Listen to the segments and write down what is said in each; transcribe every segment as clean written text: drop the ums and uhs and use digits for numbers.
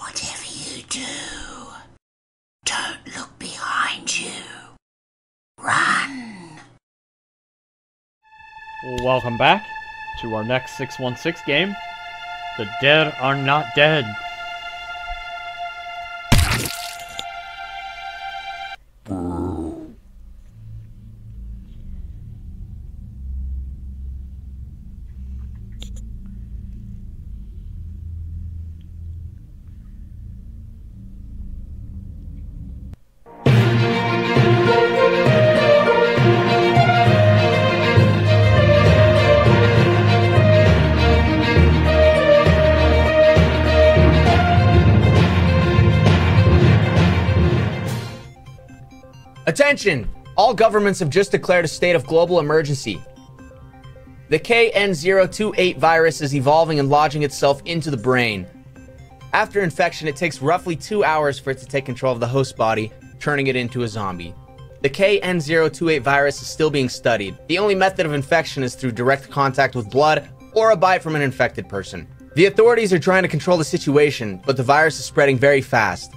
Whatever you do, don't look behind you. Run. Welcome back to our next 616 game. The Dead Are Not Dead. Attention! All governments have just declared a state of global emergency. The KN028 virus is evolving and lodging itself into the brain. After infection, it takes roughly 2 hours for it to take control of the host body, turning it into a zombie. The KN028 virus is still being studied. The only method of infection is through direct contact with blood or a bite from an infected person. The authorities are trying to control the situation, but the virus is spreading very fast.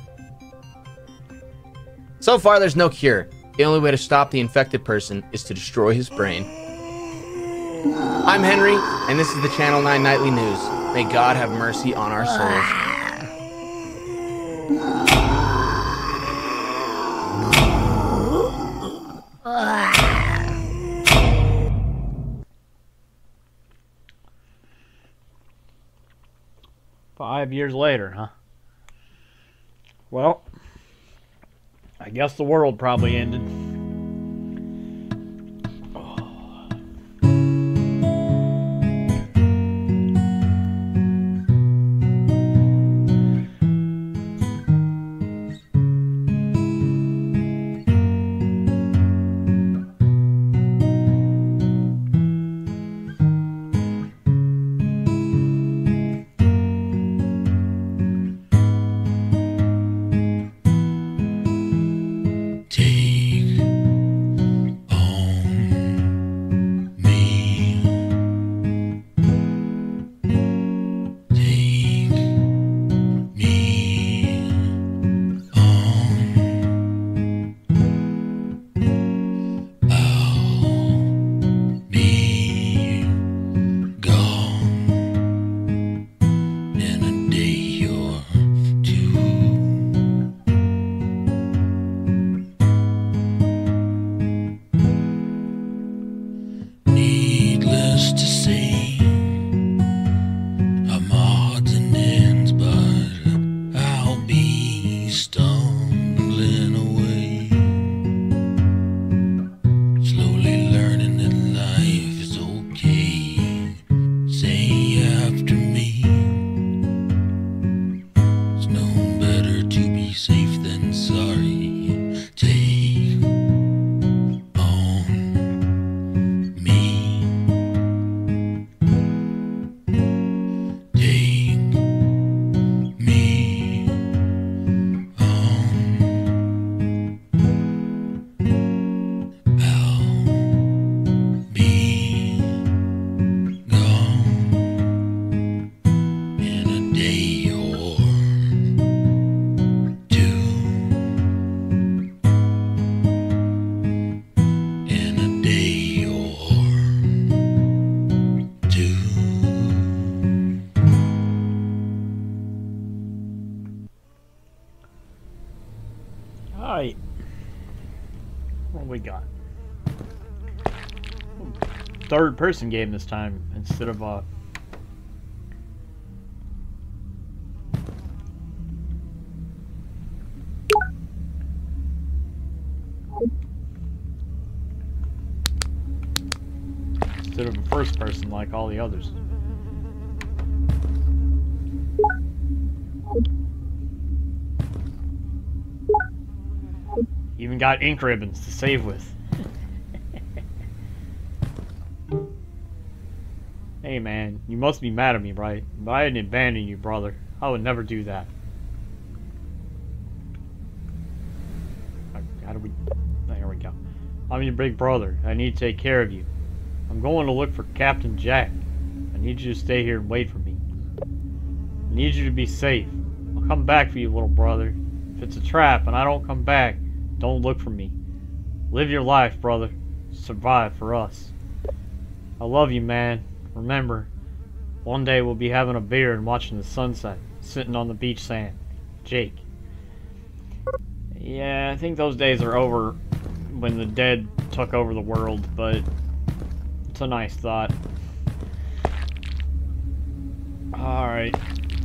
So far, there's no cure. The only way to stop the infected person is to destroy his brain. I'm Henry, and this is the Channel 9 Nightly News. May God have mercy on our souls. 5 years later, huh? Well, I guess the world probably ended. Alright. What we got? Third person game this time instead of instead of a first person like all the others. Even got ink ribbons to save with. Hey man, you must be mad at me, right? But I didn't abandon you, brother. I would never do that. How do we... There we go. I'm your big brother. I need to take care of you. I'm going to look for Captain Jack. I need you to stay here and wait for me. I need you to be safe. I'll come back for you, little brother. If it's a trap and I don't come back, don't look for me. Live your life, brother. Survive for us. I love you, man. Remember, one day we'll be having a beer and watching the sunset, sitting on the beach sand. Jake. Yeah, I think those days are over when the dead took over the world, but it's a nice thought. Alright.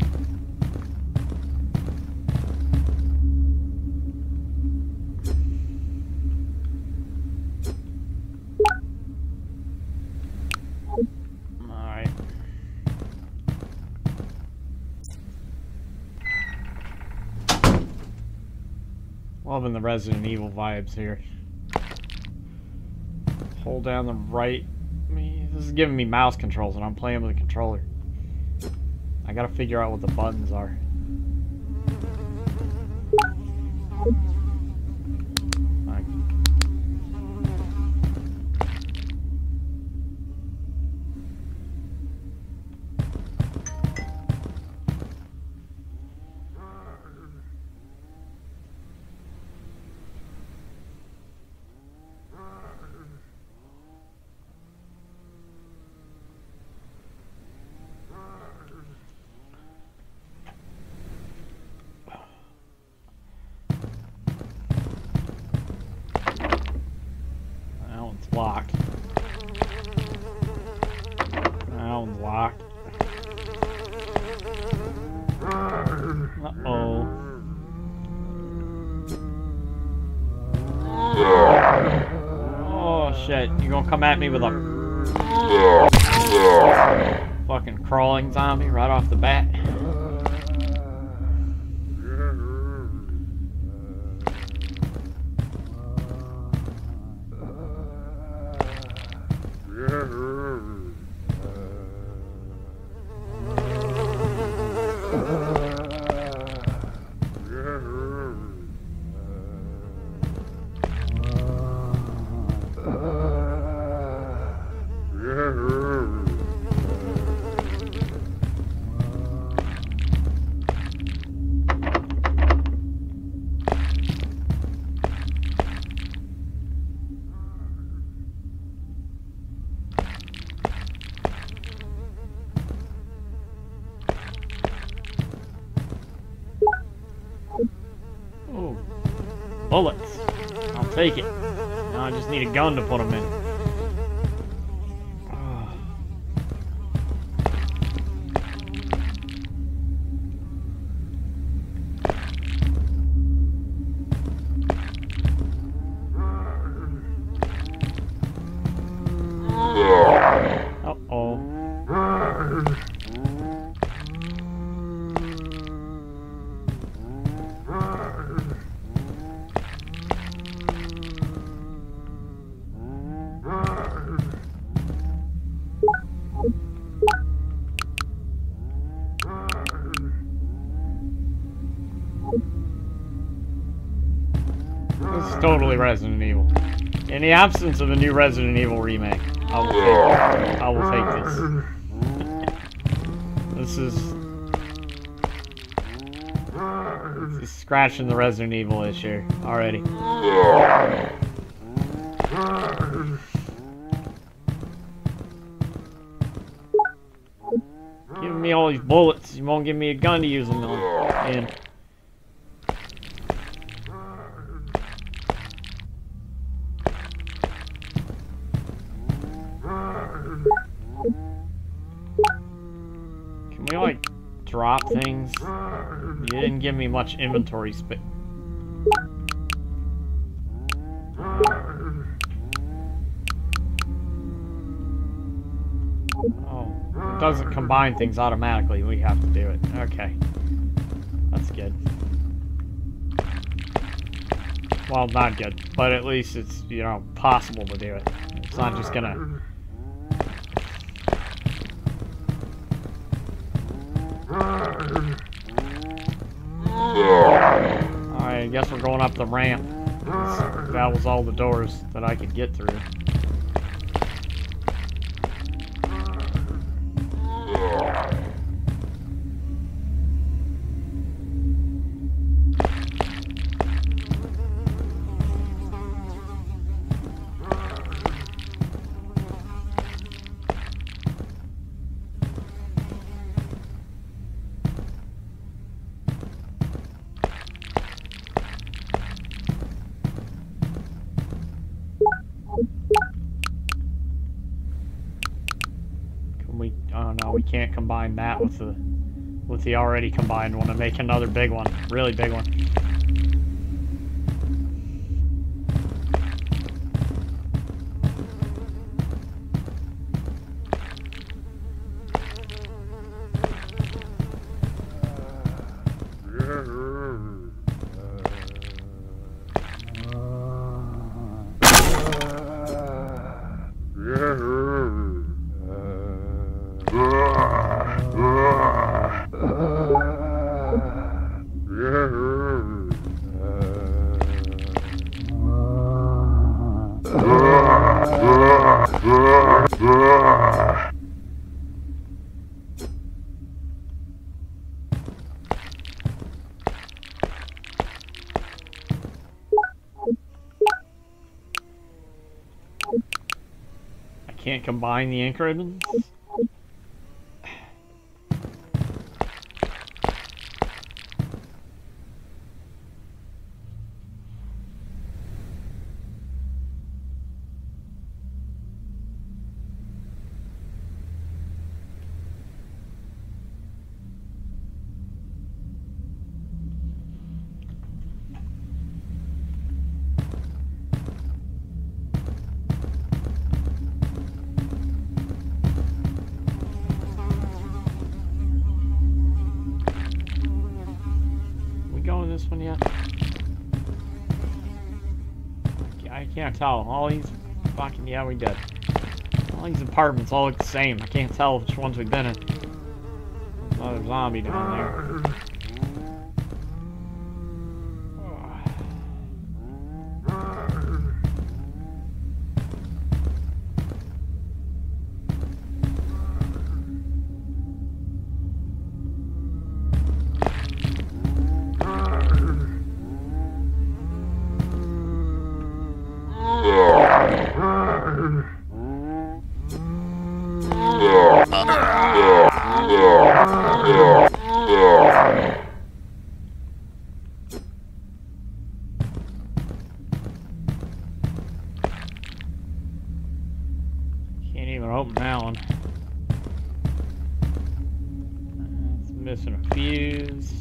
Alright. Loving the Resident Evil vibes here. Hold down the right. This is giving me mouse controls and I'm playing with a controller. I gotta figure out what the buttons are. Locked. That one's locked. Uh-oh. Oh shit, you gonna come at me with a fucking crawling zombie right off the bat? Oh, bullets. I'll take it. Now I just need a gun to put them in. Uh-oh. This is totally Resident Evil. In the absence of a new Resident Evil remake, I will take this. This is scratching the Resident Evil issue already. Giving me all these bullets, you won't give me a gun to use them in. Can we like drop things? You didn't give me much inventory space. Oh, it doesn't combine things automatically. We have to do it. Okay. That's good. Well, not good, but at least it's, you know, possible to do it. It's not just gonna... Alright, I guess we're going up the ramp. That was all the doors that I could get through. no, we can't combine that with the already combined one and make another big one. Really big one. Can't combine the ink ribbons? This one yet? I can't tell. All these fucking, yeah, we did. All these apartments all look the same. I can't tell which ones we've been in. There's another zombie down there. Can't even open that one. It's missing a fuse.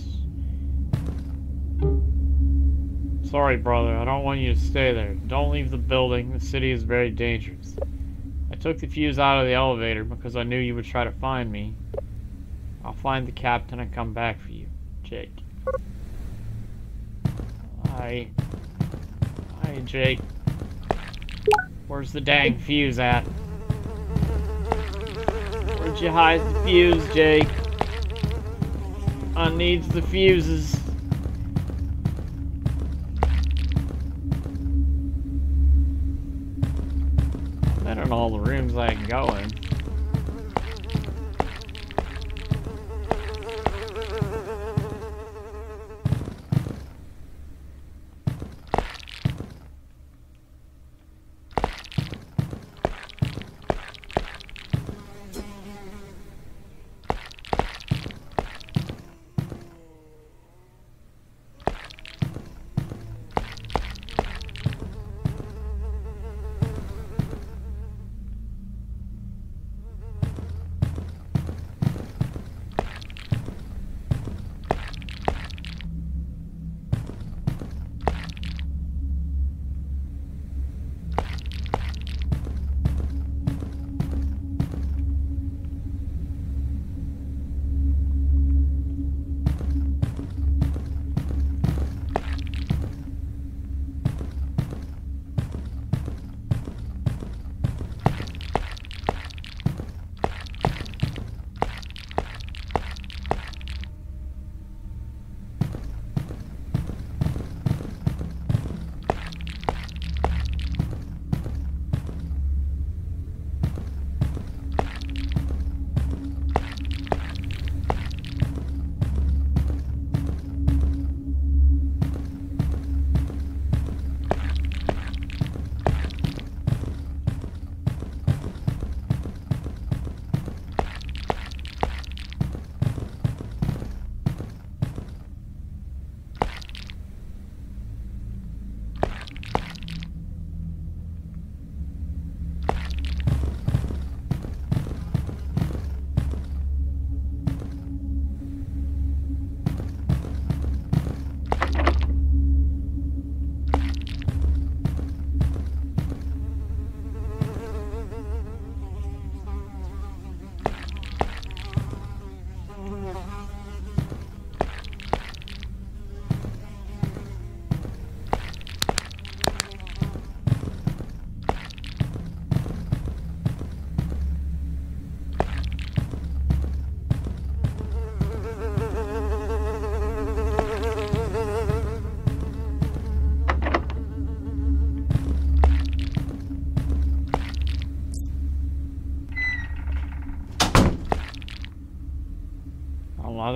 Sorry, brother. I don't want you to stay there. Don't leave the building. The city is very dangerous. I took the fuse out of the elevator because I knew you would try to find me. I'll find the captain and come back for you, Jake. Hi, Jake. Where's the dang fuse at? Where'd you hide the fuse, Jake? I needs the fuses. I don't know all the rooms I can go in.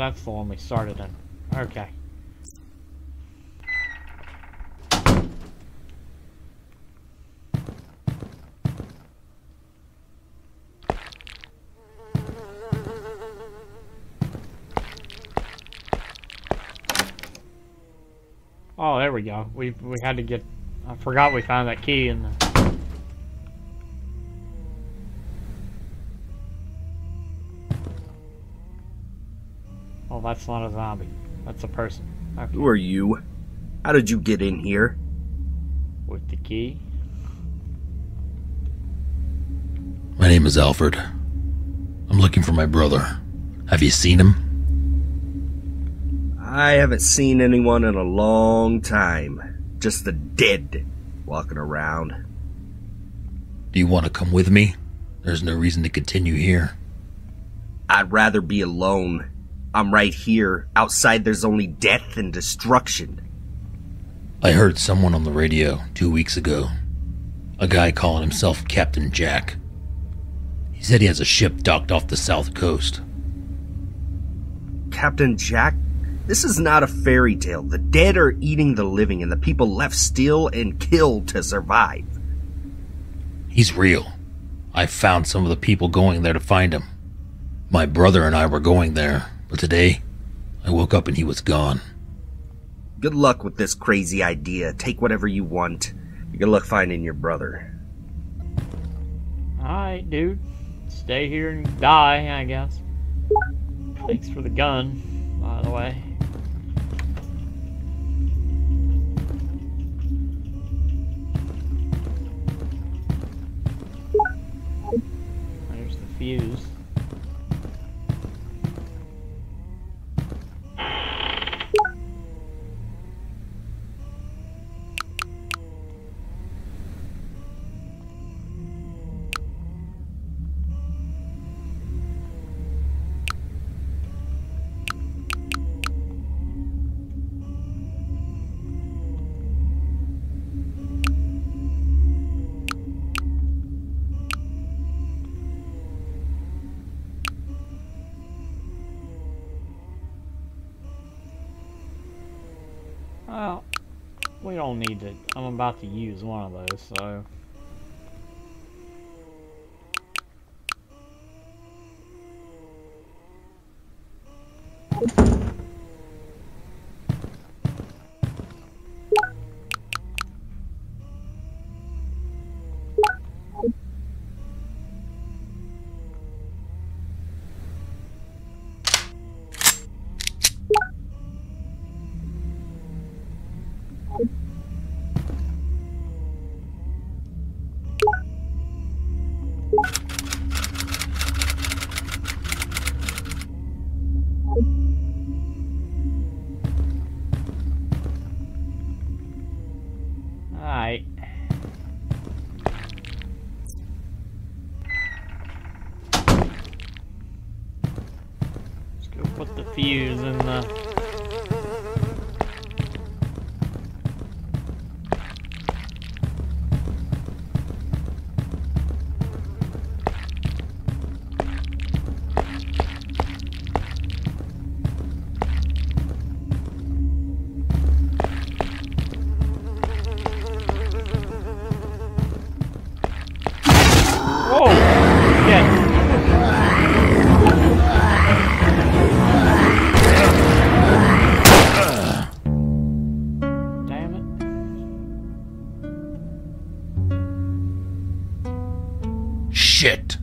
that's the one we started in. Okay. Oh, there we go. We had to get... I forgot we found that key in the... Oh, that's not a zombie. That's a person. Okay. Who are you? How did you get in here? With the key? My name is Alfred. I'm looking for my brother. Have you seen him? I haven't seen anyone in a long time. Just the dead walking around. Do you want to come with me? There's no reason to continue here. I'd rather be alone. I'm right here. Outside there's only death and destruction. I heard someone on the radio 2 weeks ago. A guy calling himself Captain Jack. He said he has a ship docked off the south coast. Captain Jack? This is not a fairy tale. The dead are eating the living and the people left steal and kill to survive. He's real. I found some of the people going there to find him. My brother and I were going there, but today I woke up and he was gone. Good luck with this crazy idea. Take whatever you want. Good luck finding your brother. Alright, dude. Stay here and die, I guess. Thanks for the gun, by the way. There's the fuse. Well, we don't need to. I'm about to use one of those, so. Alright. Let's go put the fuse in the... Oh! Yes. Damn it. Shit!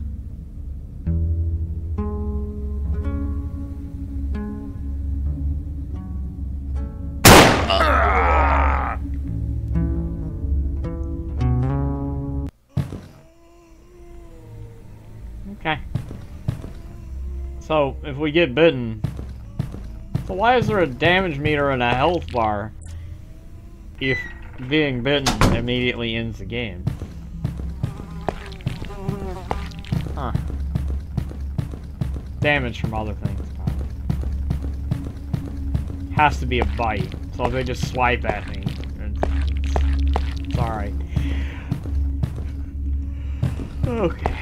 Okay. So, if we get bitten... So why is there a damage meter and a health bar if being bitten immediately ends the game? Huh. Damage from other things, probably. Has to be a bite. So if they just swipe at me, it's alright. Okay.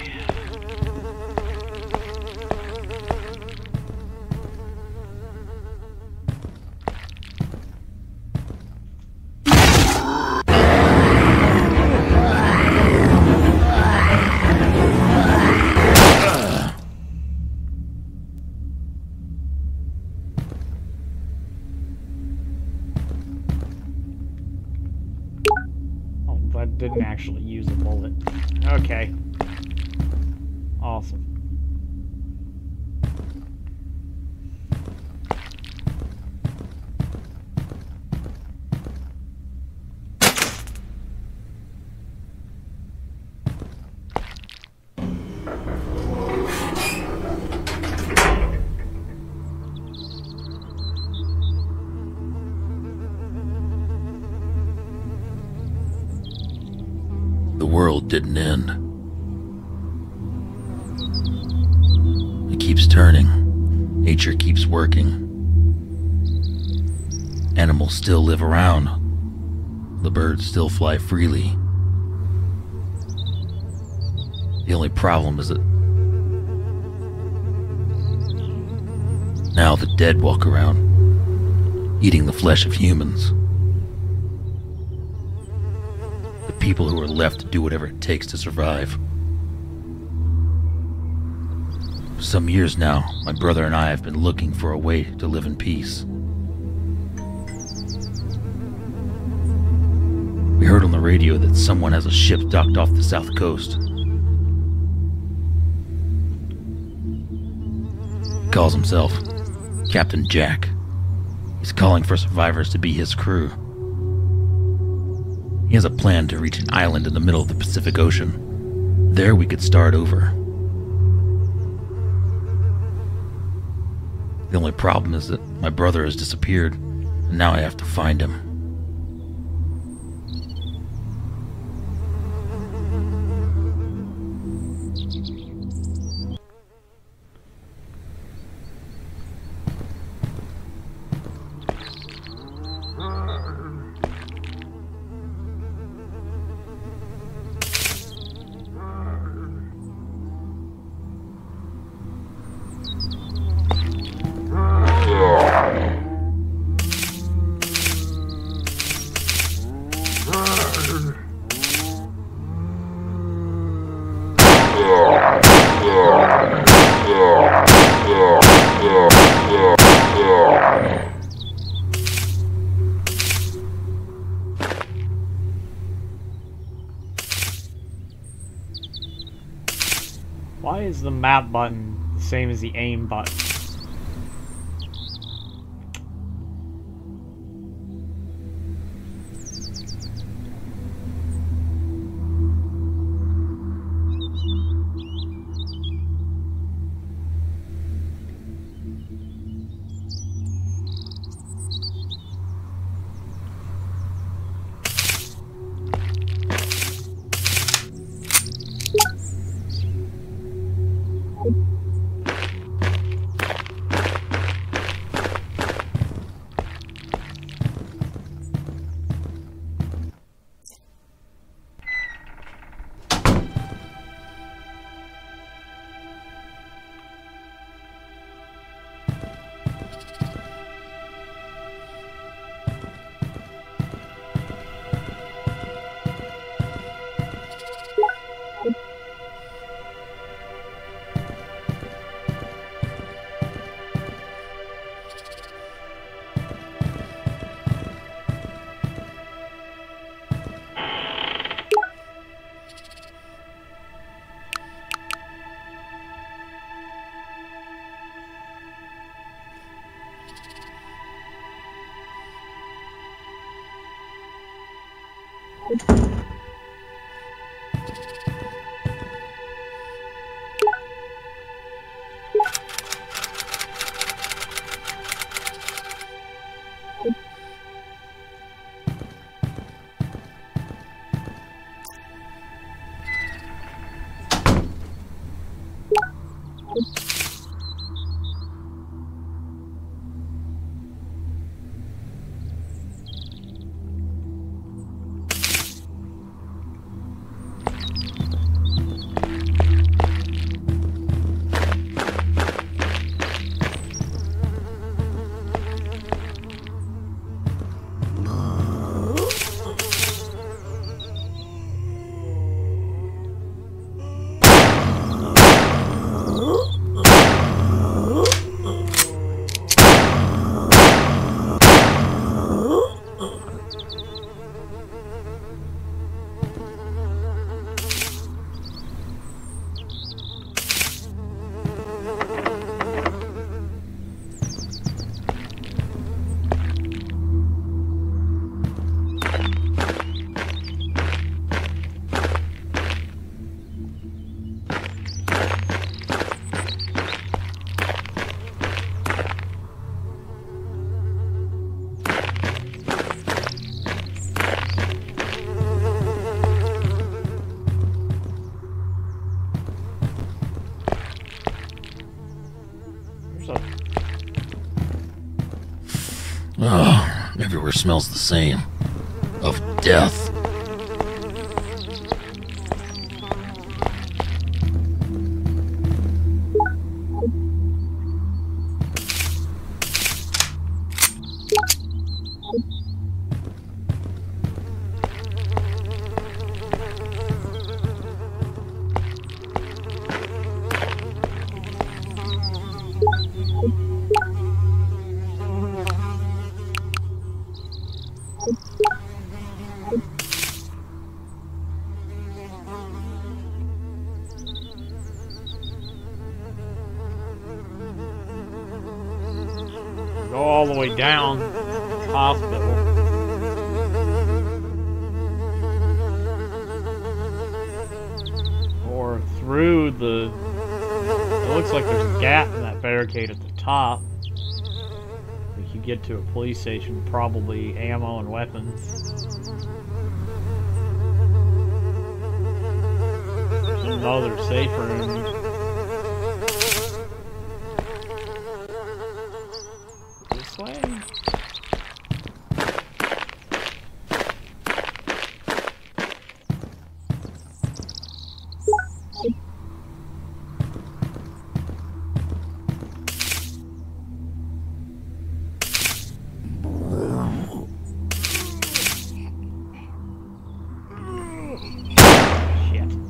Didn't actually use a bullet. Okay. Awesome. The world didn't end. It keeps turning. Nature keeps working. Animals still live around. The birds still fly freely. The only problem is that now the dead walk around, eating the flesh of humans. The people who are left to do whatever it takes to survive. For some years now, my brother and I have been looking for a way to live in peace. We heard on the radio that someone has a ship docked off the south coast. He calls himself Captain Jack. He's calling for survivors to be his crew. He has a plan to reach an island in the middle of the Pacific Ocean. There we could start over. The only problem is that my brother has disappeared, and now I have to find him. Why is the map button the same as the aim button? Oh, everywhere smells the same. Of death. Go all the way down to the hospital. Or through the... It looks like there's a gap in that barricade at the top. We could get to a police station, probably ammo and weapons. There's another safe room. This way? Shit.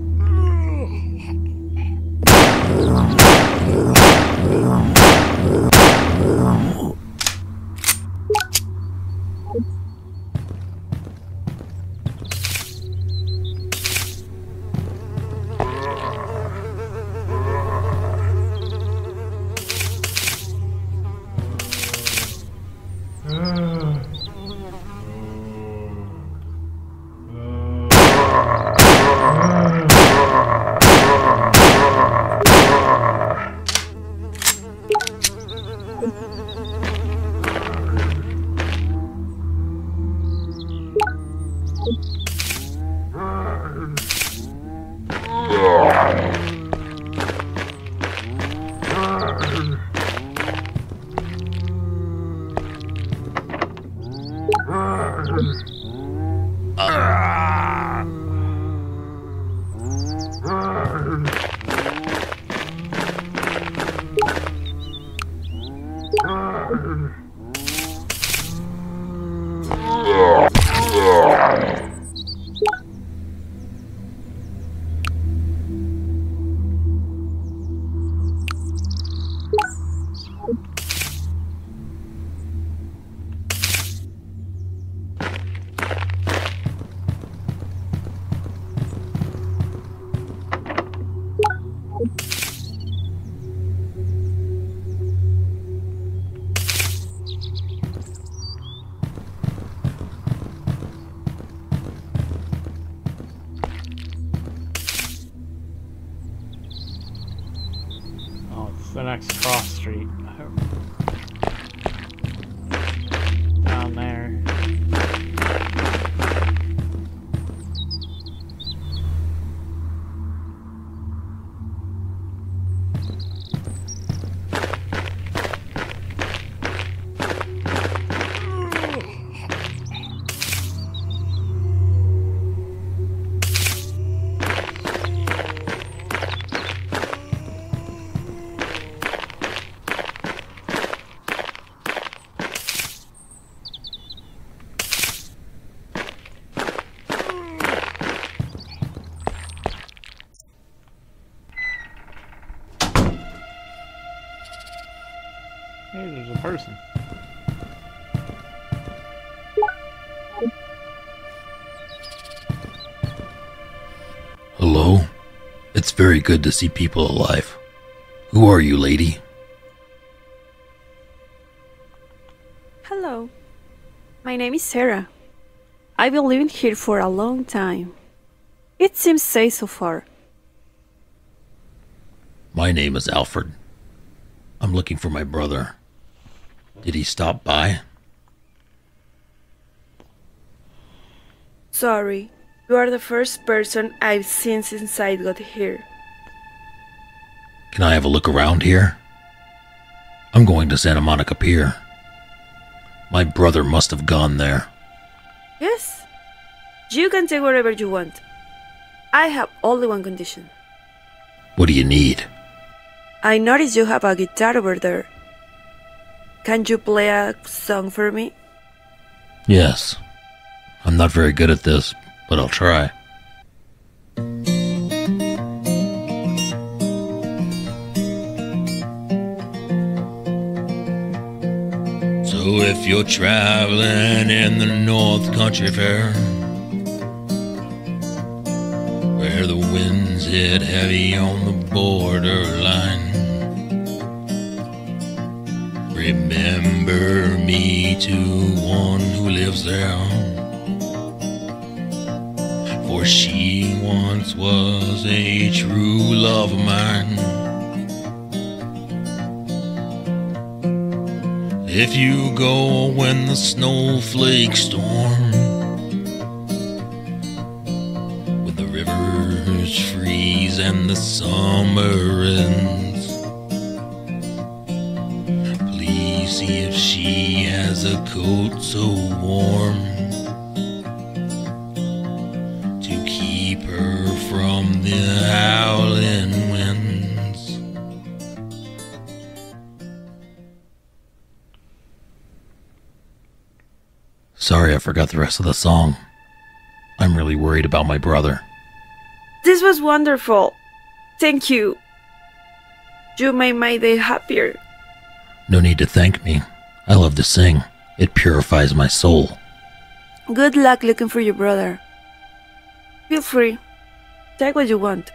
Oh, it's the next cross street. Down there. Hey, there's a person. Hello? It's very good to see people alive. Who are you, lady? Hello. My name is Sarah. I've been living here for a long time. It seems safe so far. My name is Alfred. I'm looking for my brother. Did he stop by? Sorry, you are the first person I've seen since I got here. Can I have a look around here? I'm going to Santa Monica Pier. My brother must have gone there. Yes. You can take whatever you want. I have only one condition. What do you need? I noticed you have a guitar over there. Can you play a song for me? Yes. I'm not very good at this, but I'll try. So if you're traveling in the North Country Fair, where the winds hit heavy on the borderline, remember me to one who lives there, for she once was a true love of mine. If you go when the snowflakes storm, when the rivers freeze and the summer ends, please see if she has a coat so warm to keep her from the howling winds. Sorry, I forgot the rest of the song. I'm really worried about my brother. This was wonderful. Thank you. You made my day happier. No need to thank me. I love to sing. It purifies my soul. Good luck looking for your brother. Feel free. Take what you want.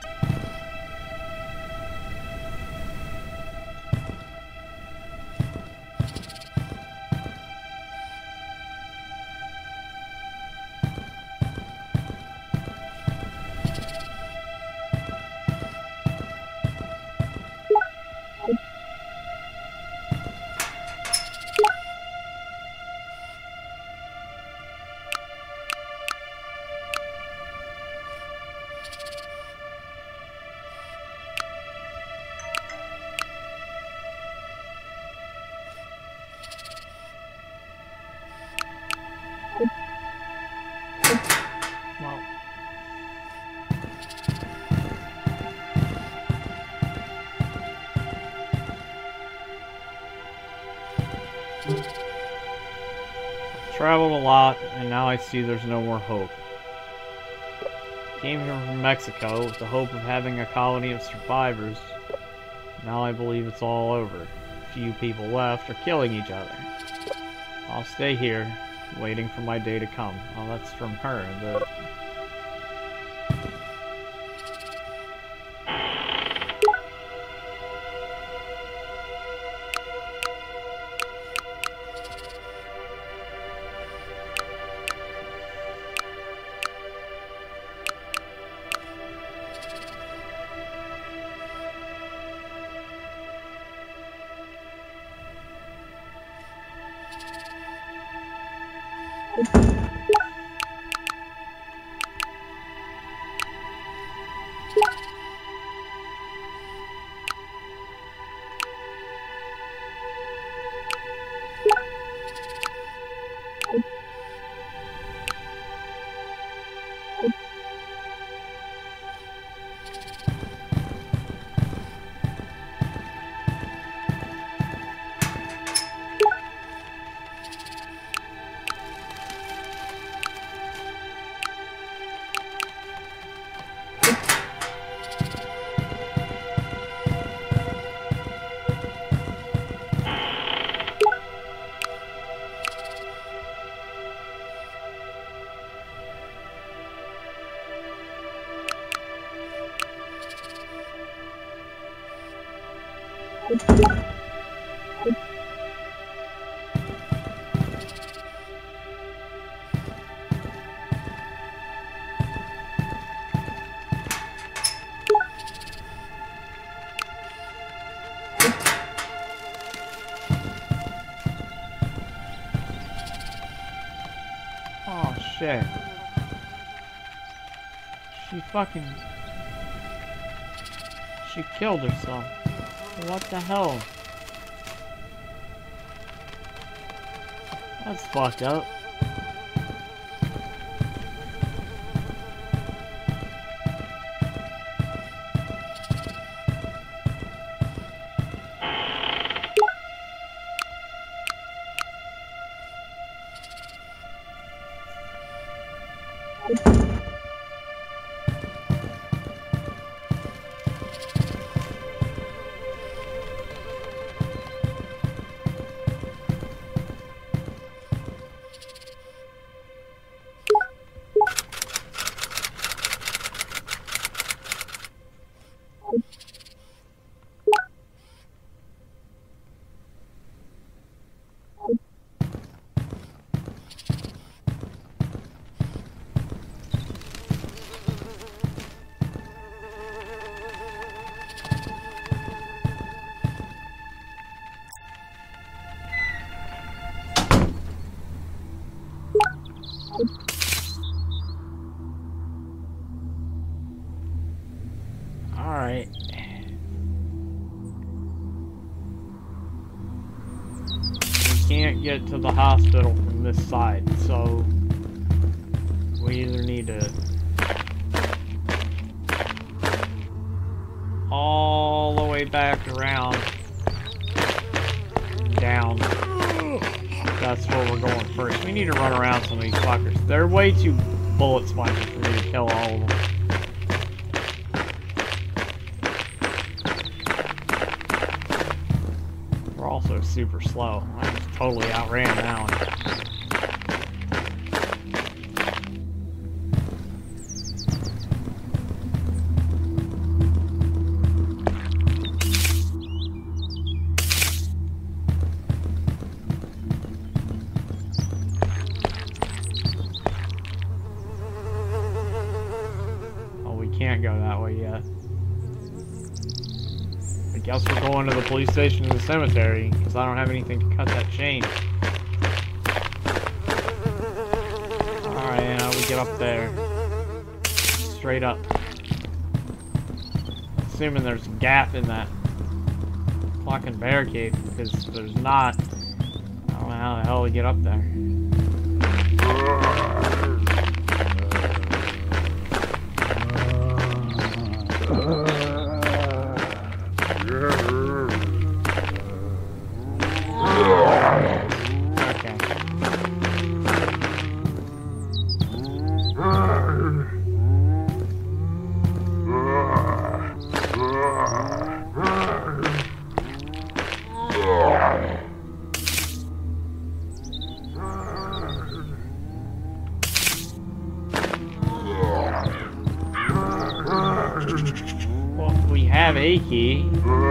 Wow. Traveled a lot, and now I see there's no more hope. Came here from Mexico with the hope of having a colony of survivors. Now I believe it's all over. Few people left are killing each other. I'll stay here, waiting for my day to come. Oh, that's from her. Oh shit. She killed herself. What the hell? That's fucked up. Alright. We can't get to the hospital from this side, so we either need to all the way back around down. That's where we're going first. We need to run around some of these fuckers. They're way too bullet spongy for me to kill all of them. We're also super slow. I just totally outran that one. Can't go that way yet. I guess we're going to the police station and the cemetery, because I don't have anything to cut that chain. Alright, now we get up there. Straight up. Assuming there's a gap in that fucking barricade, because there's not. I don't know how the hell we get up there. Well, we have a key.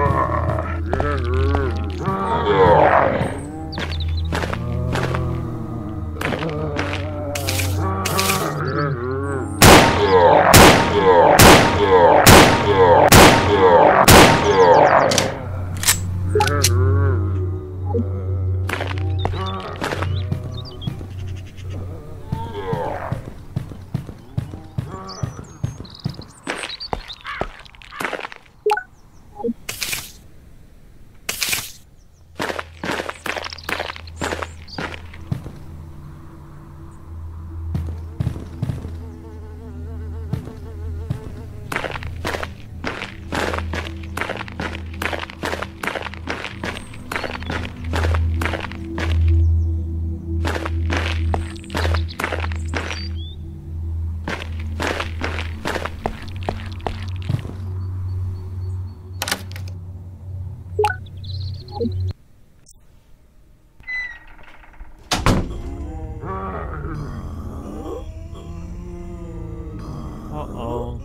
Uh-oh.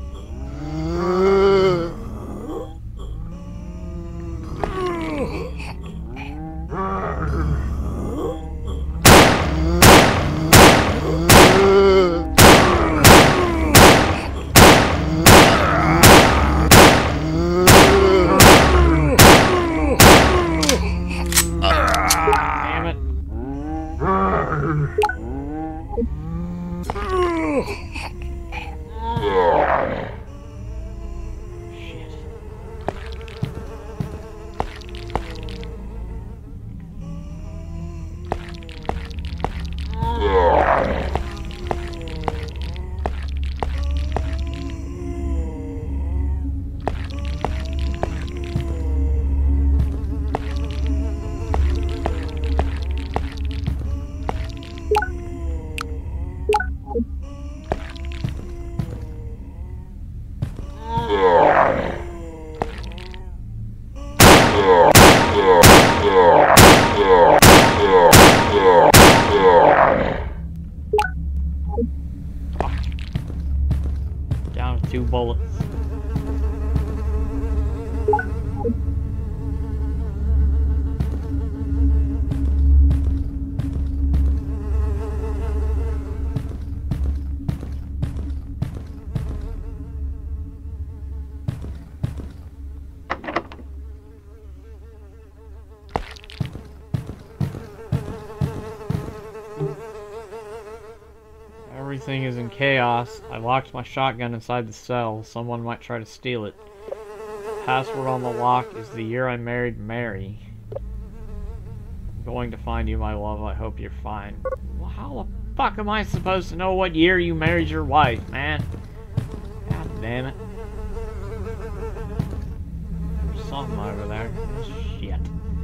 Damn it. Shit. 2 bullets. Everything is in chaos. I locked my shotgun inside the cell. Someone might try to steal it. Password on the lock is the year I married Mary. I'm going to find you, my love. I hope you're fine. Well, how the fuck am I supposed to know what year you married your wife, man? God damn it. There's something over there. Shit.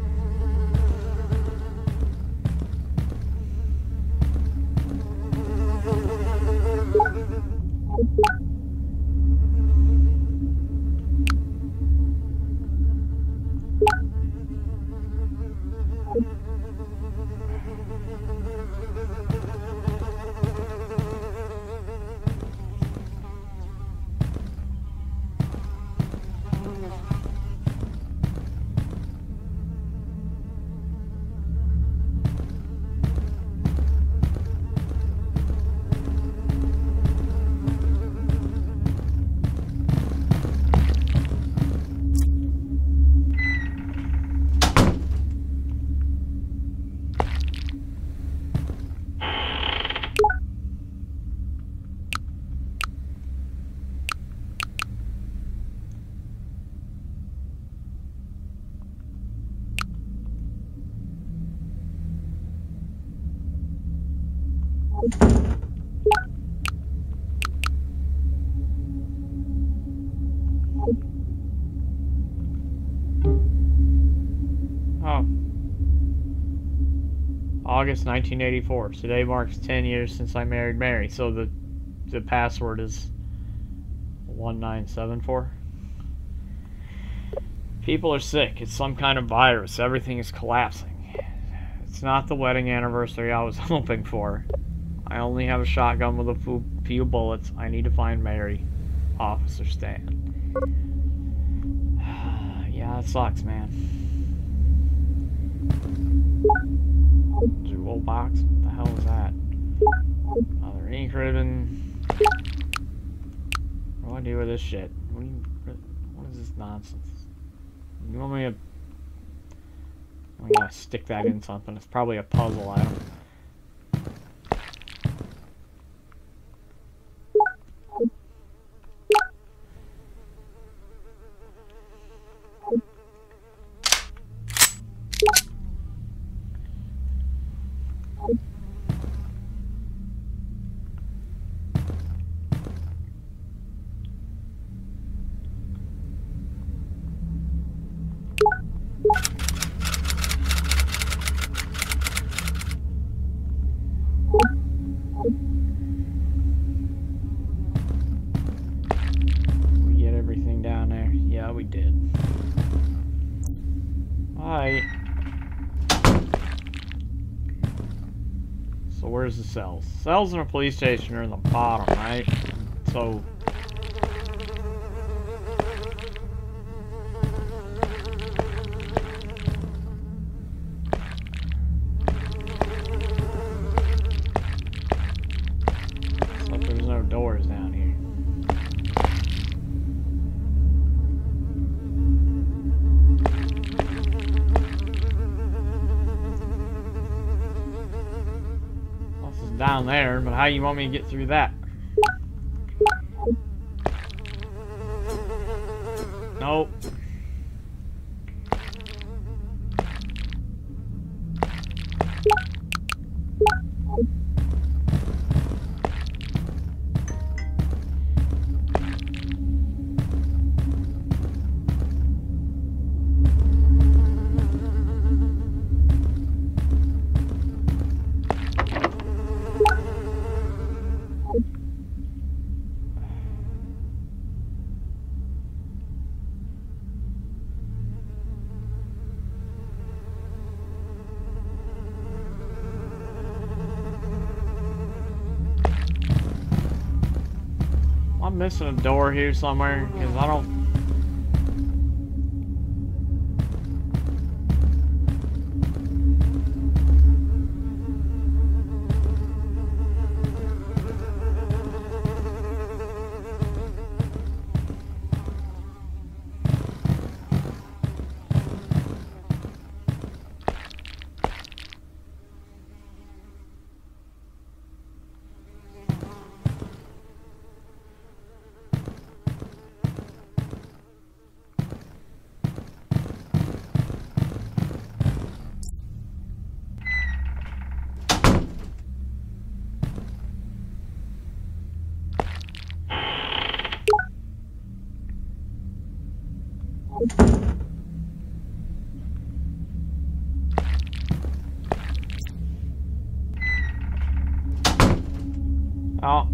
Oh. August 1984. Today marks 10 years since I married Mary. So the password is 1974. People are sick. It's some kind of virus. Everything is collapsing. It's not the wedding anniversary I was hoping for. I only have a shotgun with a few bullets. I need to find Mary. Officer Stan. Yeah, that sucks, man. Jewel box? What the hell is that? Another ink ribbon. What do I do with this shit? What is this nonsense? You want me to... I'm gonna stick that in something. It's probably a puzzle item. We did. Alright. So where's the cells? Cells in a police station are in the bottom, right? So... so there's no doors down here. Down there, but how you want me to get through that? Nope. missing a door here somewhere? Because I don't... Oh.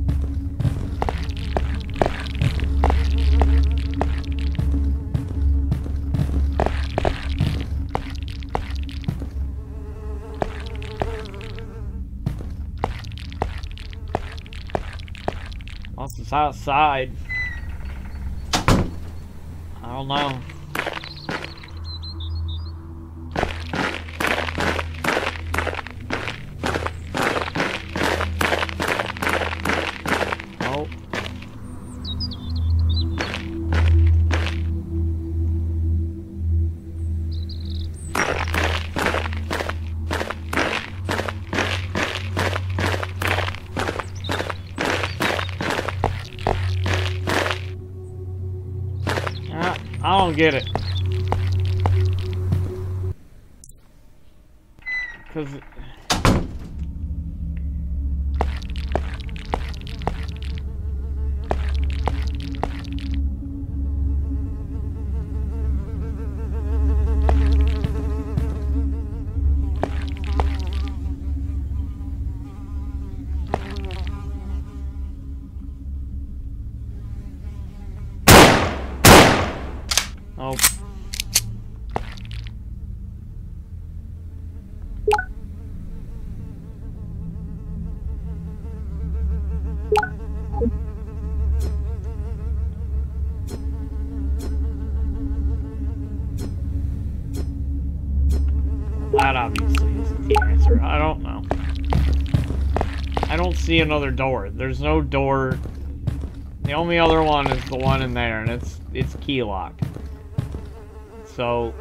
Once it's outside, I don't know. Nope. I don't get it. Cause oh. That obviously isn't the answer. I don't know. I don't see another door. There's no door. The only other one is the one in there, and it's key locked. So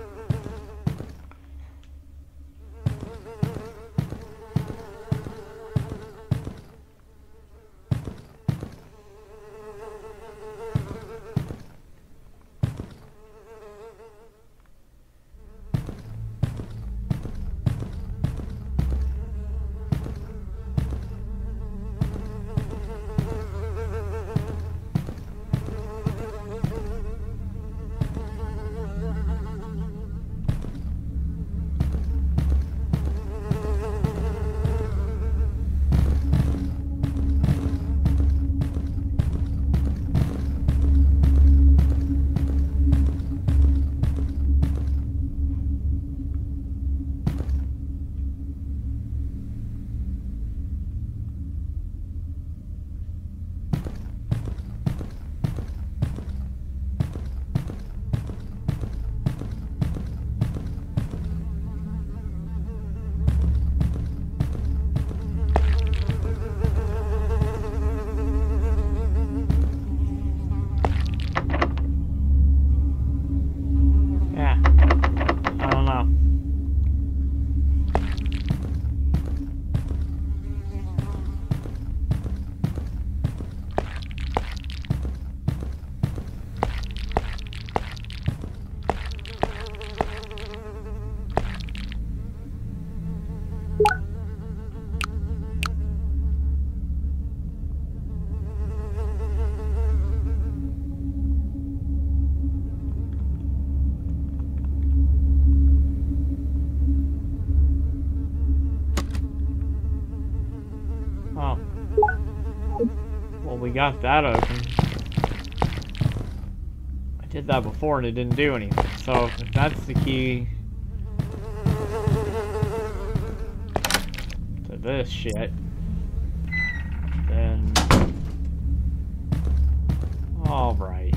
we got that open. I did that before and it didn't do anything. So if that's the key to this shit, then All right.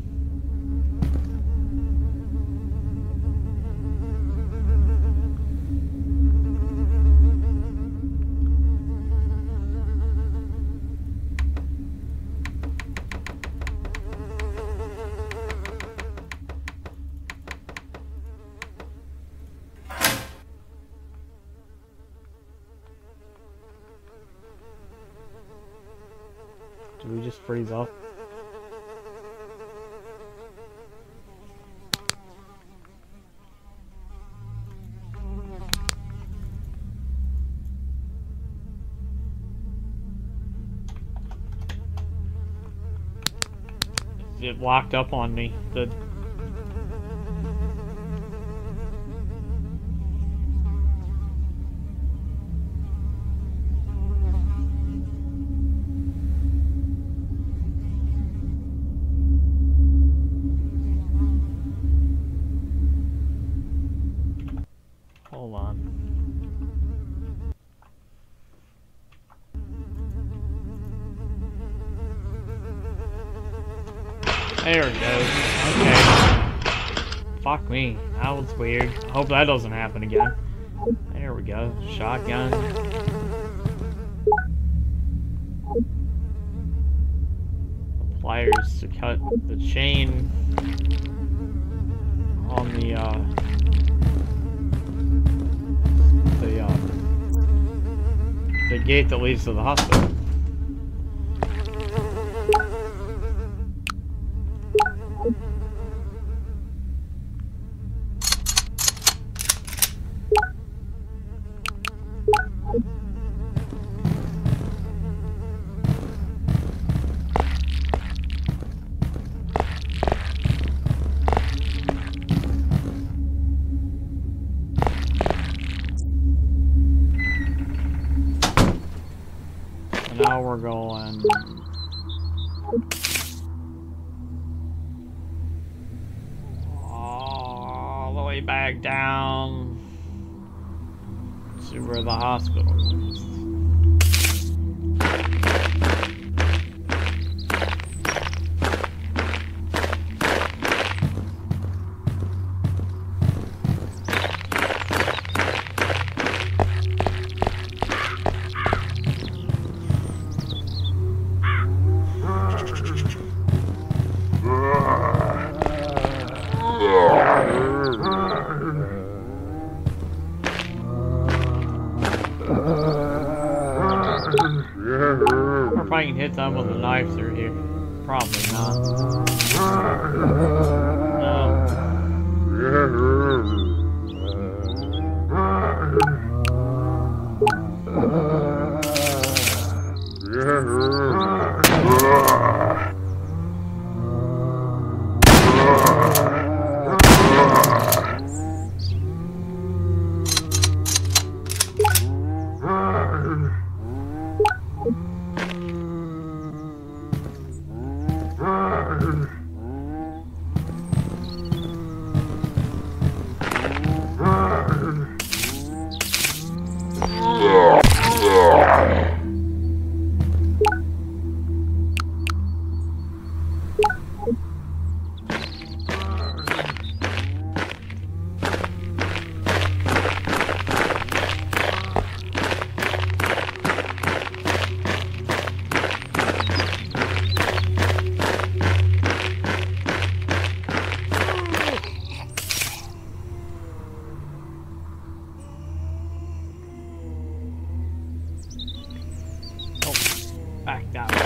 Did we just freeze up? It locked up on me. Hold on. There it goes. Okay. Fuck me. That was weird. I hope that doesn't happen again. There we go. Shotgun. Pliers to cut the chain on the gate that leads to the hospital. Now we're going all the way back down to where the hospital is. If I can hit them with a knife through here. Probably not. Back that way.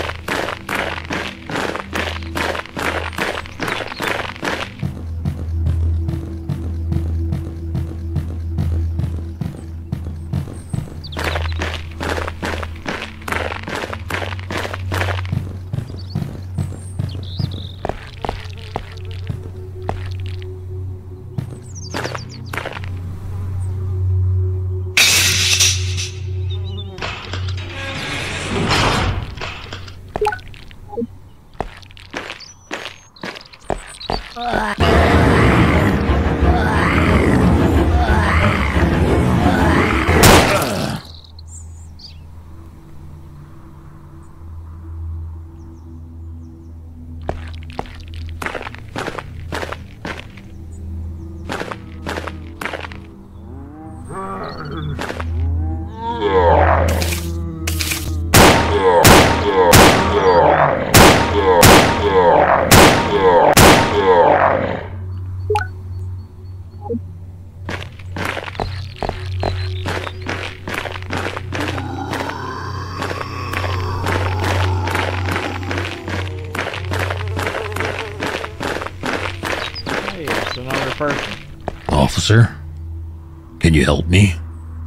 officer? Can you help me?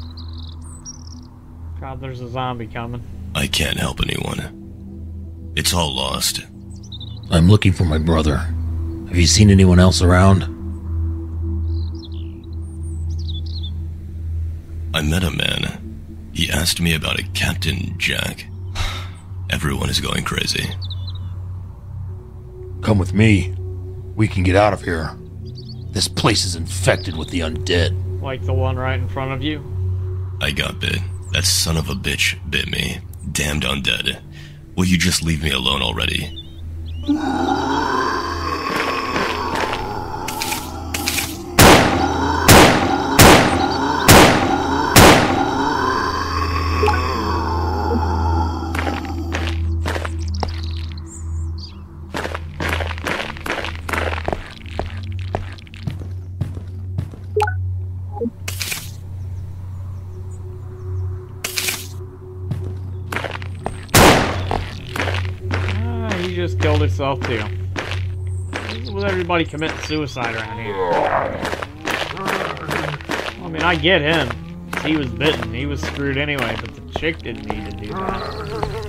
God, there's a zombie coming. I can't help anyone. It's all lost. I'm looking for my brother. Have you seen anyone else around? I met a man. He asked me about a Captain Jack. Everyone is going crazy. Come with me. We can get out of here. This place is infected with the undead. Like the one right in front of you? I got bit. That son of a bitch bit me. Damned undead. Will you just leave me alone already? He just killed himself too. With everybody committing suicide around here. I mean, I get him. He was bitten. He was screwed anyway, but the chick didn't need to do that.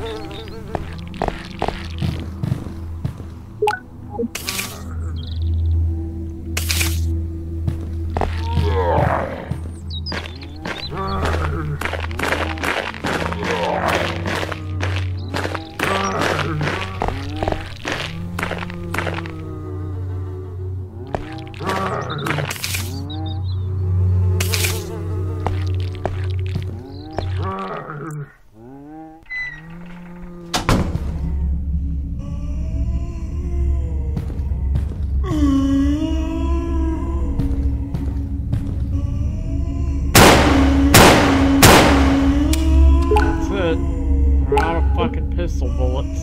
Pistol bullets.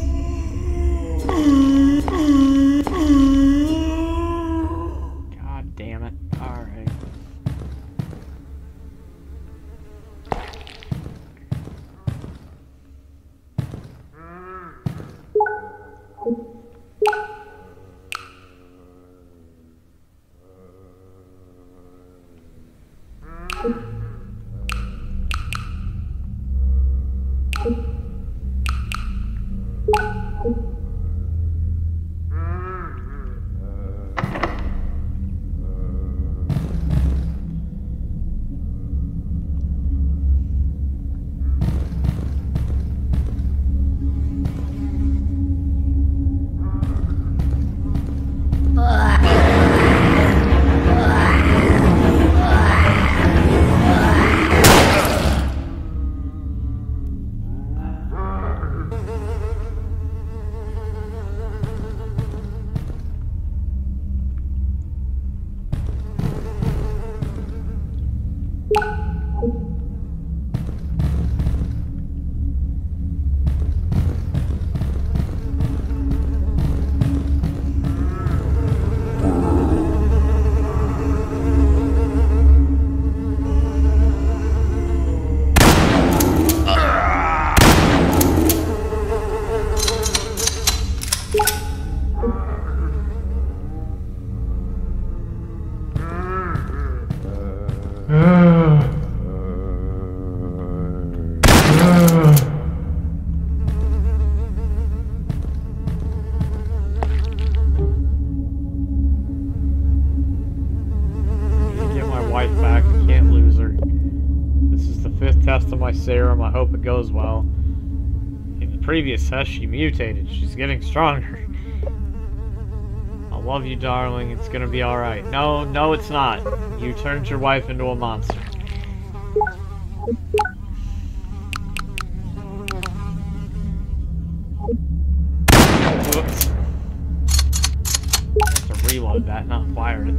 God damn it. Alright. Test of my serum. I hope it goes well. In the previous test, she mutated. She's getting stronger. I love you, darling. It's gonna be alright. No, no, it's not. You turned your wife into a monster. Whoops. I have to reload that, not fire it.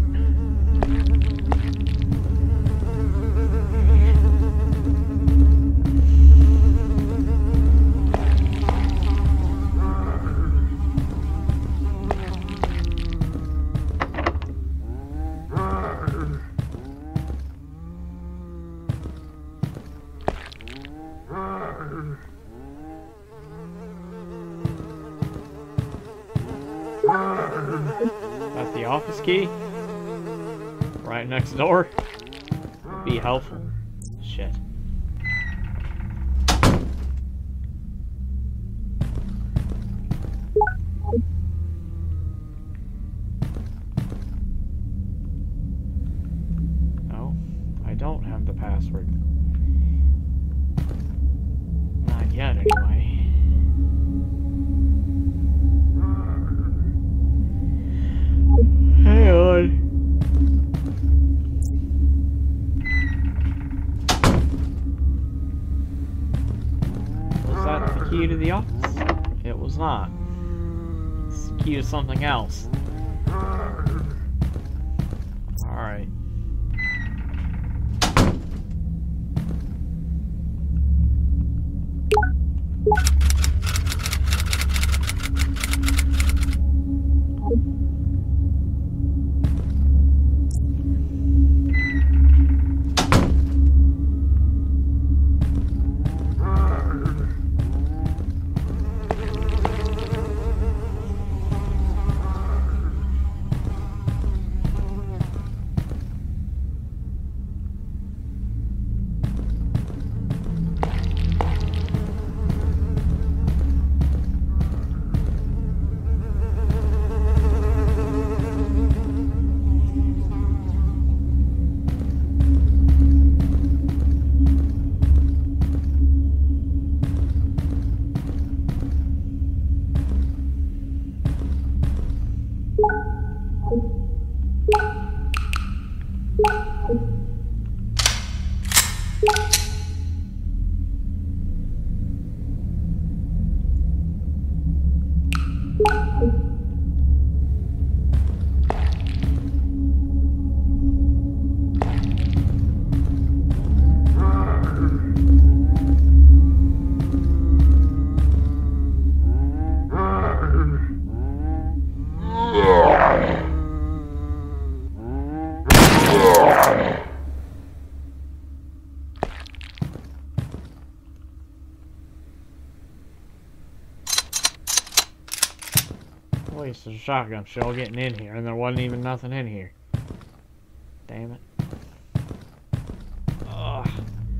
That's the office key? right next door. Be helpful. Shit. No, I don't have the password. Not yet, anyway. Hang on. Was that the key to the office? It was not. It's the key to something else. Alright. Waste of a shotgun shell getting in here, and there wasn't even nothing in here. Damn it. Ugh.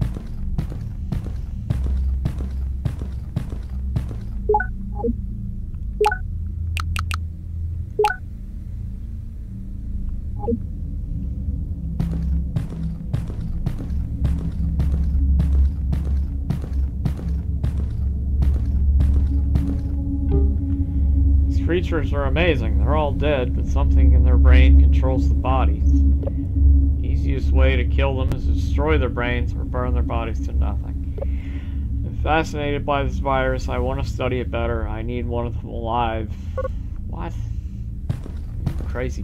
Creatures are amazing. They're all dead, but something in their brain controls the bodies. The easiest way to kill them is to destroy their brains or burn their bodies to nothing. I'm fascinated by this virus. I want to study it better. I need one of them alive. What? Crazy.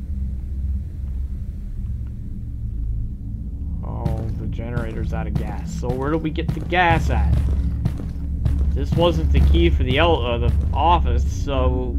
Oh, the generator's out of gas. So where do we get the gas at? This wasn't the key for the office, so...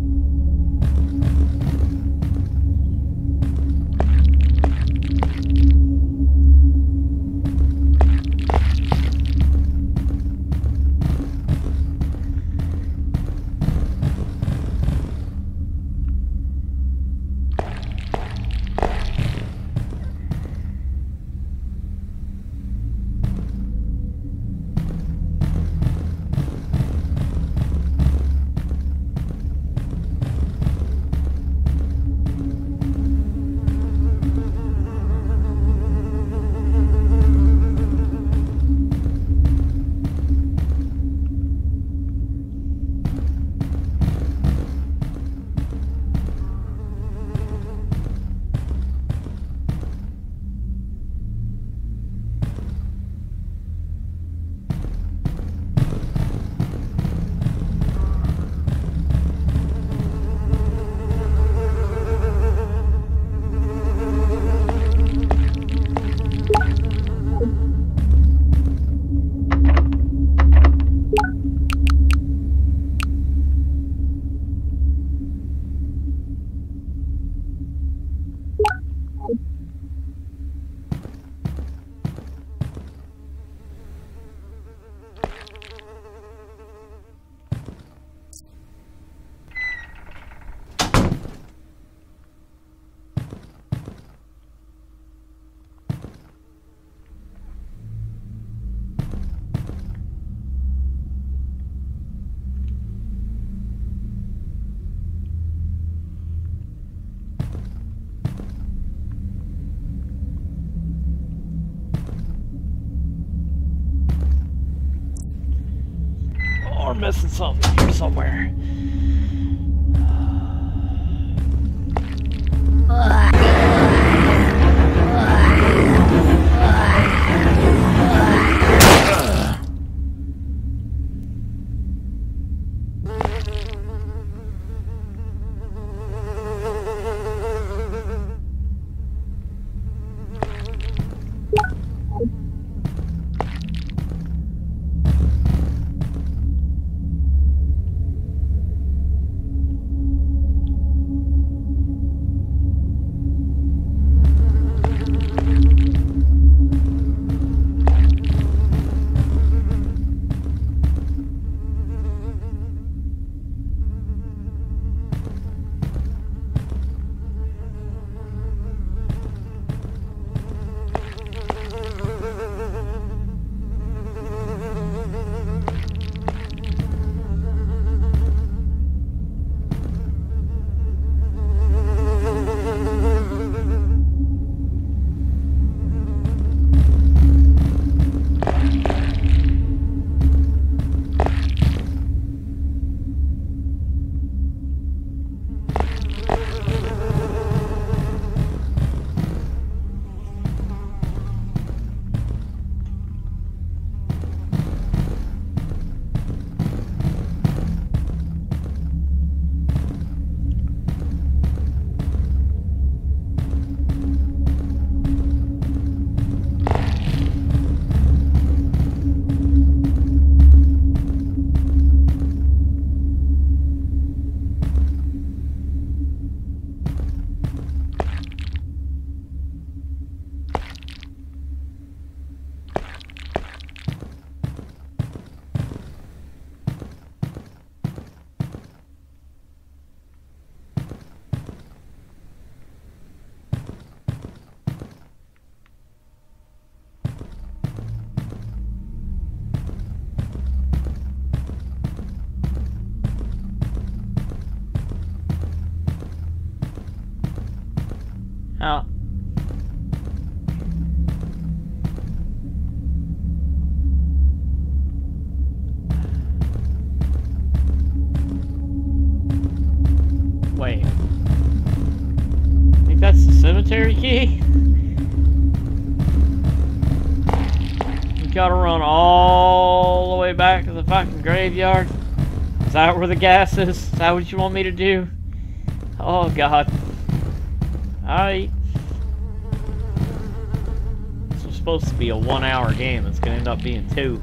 know we're missing something here somewhere. Now, wait. I think that's the cemetery key? We gotta run all the way back to the fucking graveyard? Is that where the gas is? Is that what you want me to do? Oh god. Alright. This was supposed to be a 1 hour game. It's gonna end up being 2.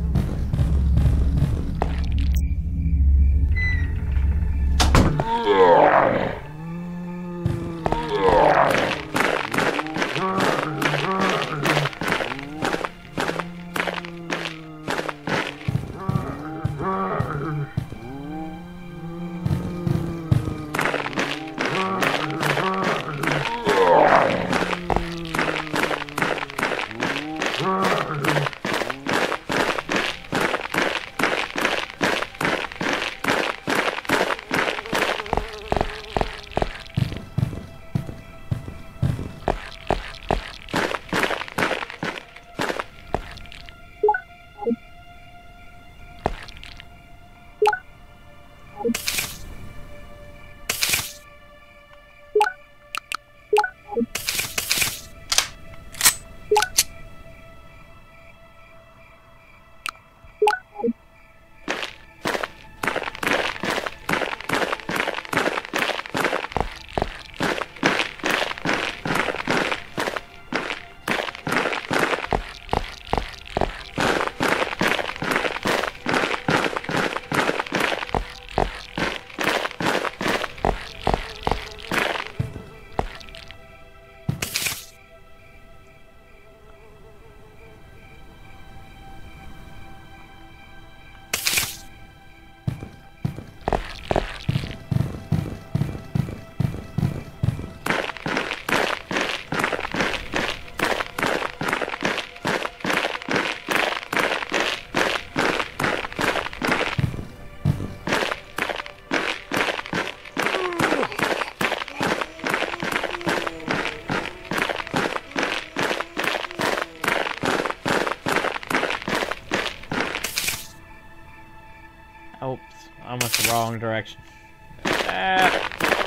Oops, I went the wrong direction. Ah.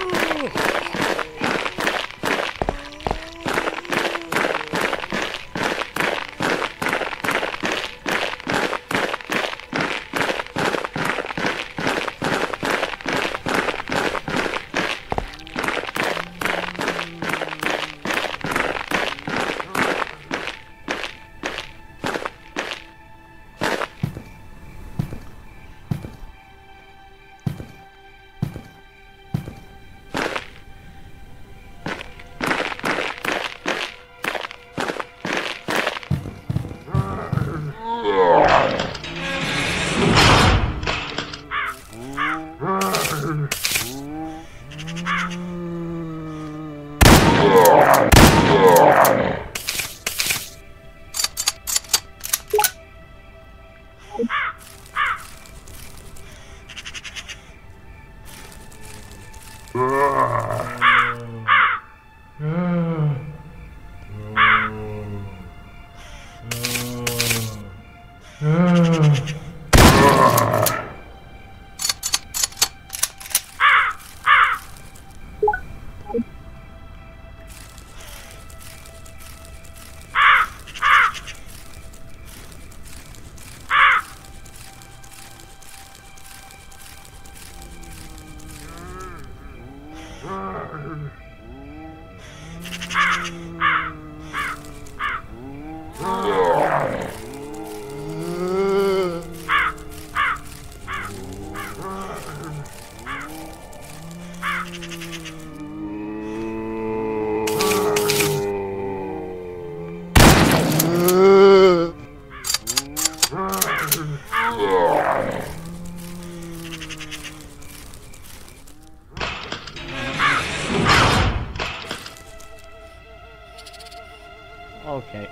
Okay,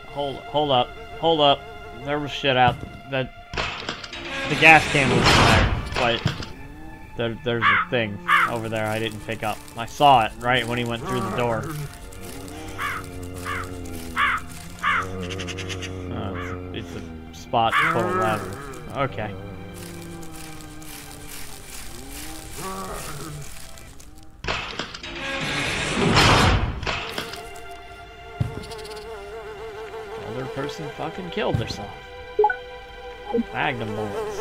hold up. There was shit out. The gas can was in there, but there's a thing over there I didn't pick up. I saw it right when he went through the door. It's a spot to pull a lever. Okay. Other person fucking killed herself. Magnum bullets.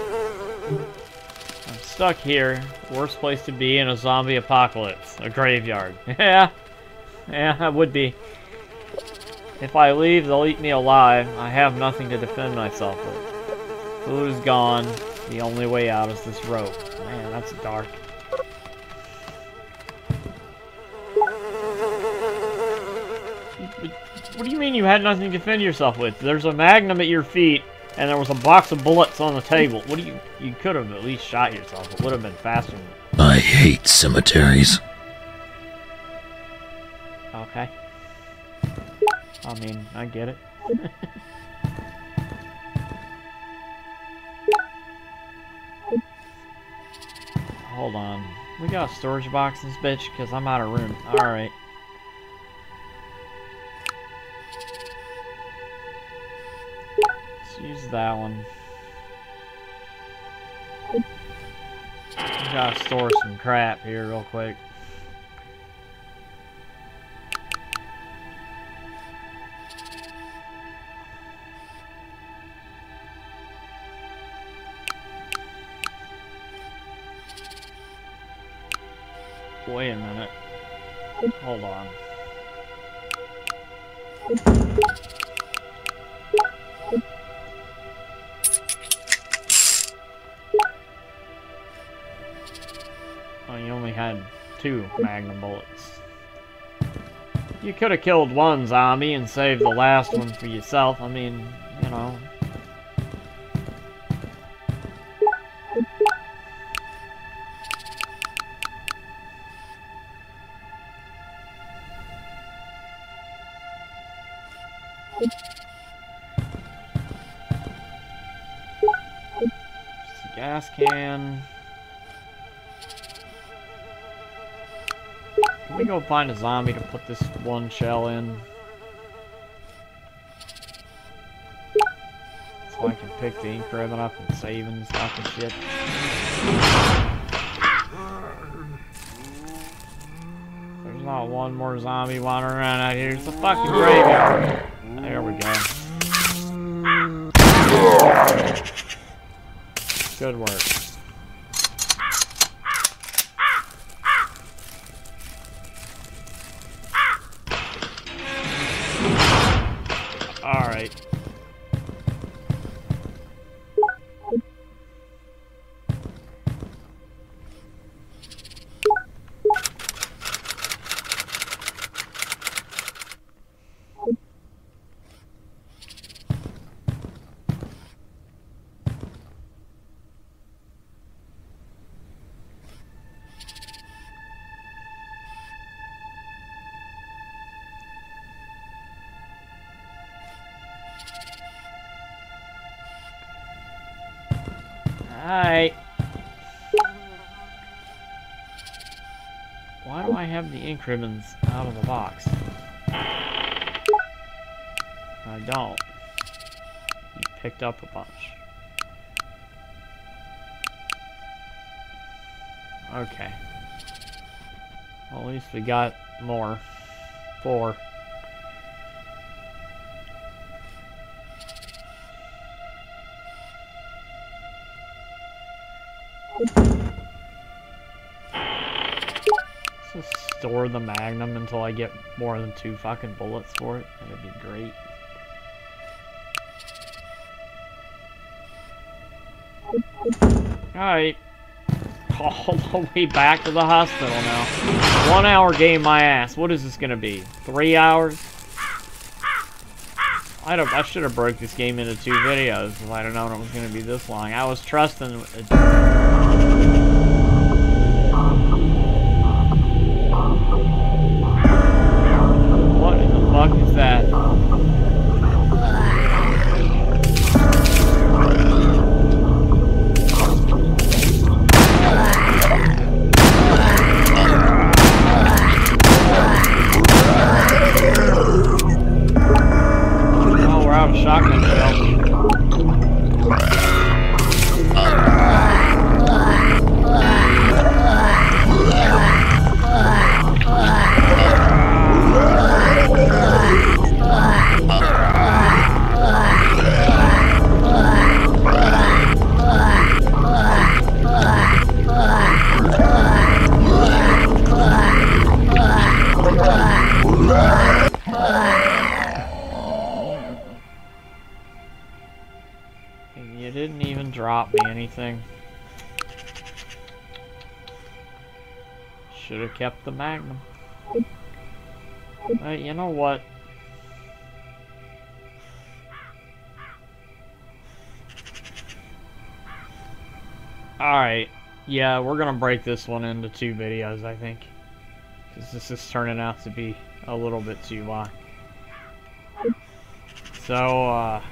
I'm stuck here. Worst place to be in a zombie apocalypse. A graveyard. Yeah, I would be. If I leave, they'll eat me alive. I have nothing to defend myself with. Food is gone. The only way out is this rope. Man, that's dark. What do you mean you had nothing to defend yourself with? There's a magnum at your feet, and there was a box of bullets on the table. What do you could have at least shot yourself. It would have been faster. I hate cemeteries. Okay. I mean, I get it. Hold on. We got a storage box in this bitch, because I'm out of room. Alright. Let's use that one. We gotta store some crap here real quick. Wait a minute. Hold on. Oh, you only had 2 magnum bullets. You could have killed one zombie and saved the last one for yourself. I mean, you know. Gas can. Can we go find a zombie to put this one shell in? Let's so I can pick the ink ribbon up and save and stuff and shit. There's not one more zombie wandering around out here. It's a fucking graveyard. There we go. Good work. Alright. Alright. Why do I have the ink ribbons out of the box? I don't. You picked up a bunch. Okay. Well, at least we got more. 4. Let's just store the Magnum until I get more than 2 fucking bullets for it. That'd be great. Alright. All the way back to the hospital now. 1 hour game my ass. What is this gonna be? 3 hours? I should have broke this game into 2 videos if I'd have known it was gonna be this long. I was trusting it. What in the fuck is that? Oh, we're out of shotgun shells. You didn't even drop me anything. Should have kept the Magnum. You know what? Alright. Yeah, we're gonna break this one into 2 videos, I think. Because this is turning out to be a little bit too long. So,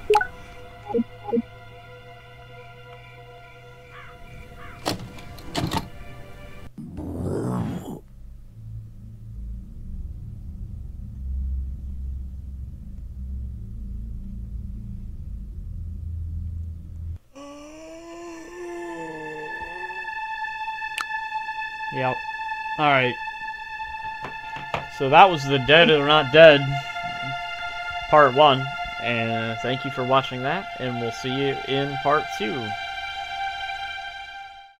yep. Alright. So that was the Dead or Not Dead part 1. And thank you for watching that. And we'll see you in part 2.